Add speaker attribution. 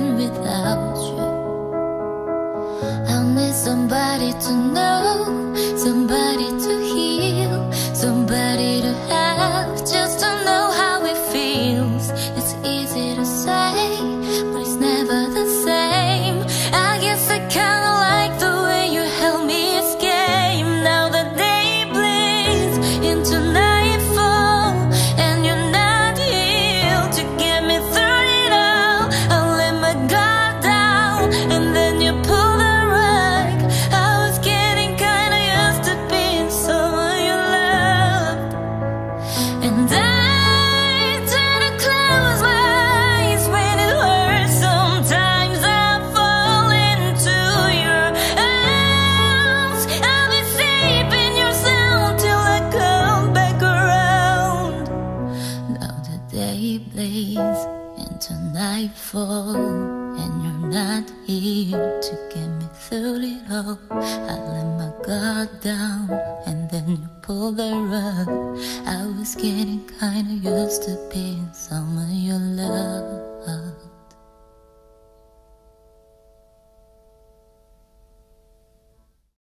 Speaker 1: living without you. I'll need somebody to know, somebody to heal, somebody to have, just to know how it feels. It's easy to say, but it's never the same. I guess I kinda like the way you help me escape. Now the day bleeds into nightfall, and you're not here to get me through it all. I let my guard down, and then you pull the rug. I was getting kinda used to being someone you loved, and I tend to close my eyes when it hurts. Sometimes I fall into your arms. I'll be safe in your sound till I come back around. Now the day bleeds into nightfall, and you're not here to get me through it all. I let my guard down, and then you pull the rug. I was getting kinda used to being someone you love.